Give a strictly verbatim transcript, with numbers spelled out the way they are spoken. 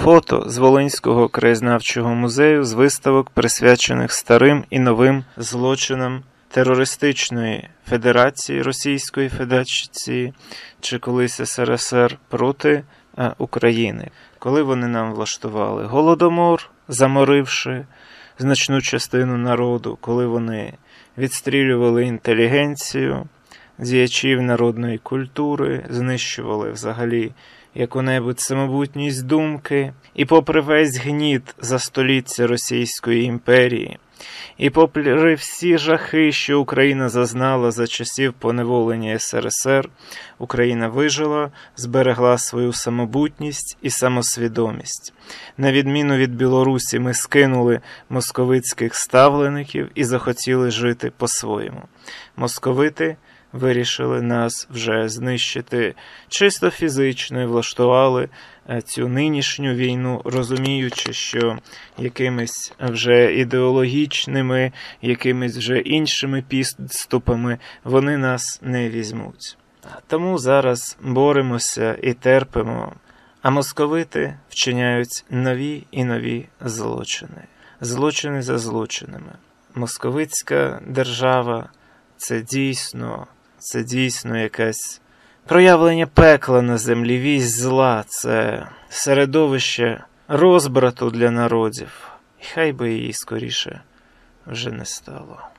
Фото з Волинського краєзнавчого музею з виставок, присвячених старим і новим злочинам терористичної Федерації, Російської Федерації чи колись ес ер ес ер проти а, України. Коли вони нам влаштували Голодомор, заморивши значну частину народу, коли вони відстрілювали інтелігенцію, діячів народної культури, знищували взагалі яку-небудь самобутність думки, і попри весь гніт за століття Російської імперії, і попри всі жахи, що Україна зазнала за часів поневолення ес ер ес ер, Україна вижила, зберегла свою самобутність і самосвідомість. На відміну від Білорусі, ми скинули московицьких ставлеників і захотіли жити по-своєму. Московити вирішили нас вже знищити чисто фізично і влаштували цю нинішню війну, розуміючи, що якимись вже ідеологічними, якимись вже іншими підступами вони нас не візьмуть. Тому зараз боремося і терпимо, а московити вчиняють нові і нові злочини. Злочини за злочинами. Московицька держава – це дійсно, це дійсно якесь проявлення пекла на землі, вість зла, це середовище розбрату для народів. І хай би її скоріше вже не стало.